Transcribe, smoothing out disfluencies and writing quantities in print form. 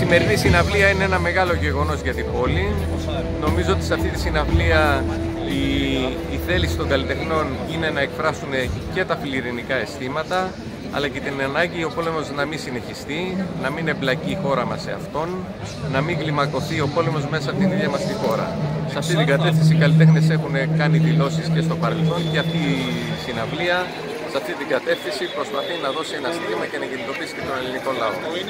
σημερινή συναυλία είναι ένα μεγάλο γεγονός για την πόλη. Νομίζω ότι σε αυτή τη συναυλία η θέληση των καλλιτεχνών είναι να εκφράσουν και τα φιλιρινικά αισθήματα, αλλά και την ανάγκη ο πόλεμος να μην συνεχιστεί, να μην εμπλακεί η χώρα μας σε αυτόν, να μην κλιμακωθεί ο πόλεμος μέσα από την ίδια μας τη χώρα. Σε αυτή την κατεύθυνση οι καλλιτέχνες έχουν κάνει δηλώσεις και στο παρελθόν και αυτή η συναυλία σε αυτή την κατεύθυνση προσπαθεί να δώσει ένα στίγμα και να κινητοποιήσει και τον ελληνικό λαό.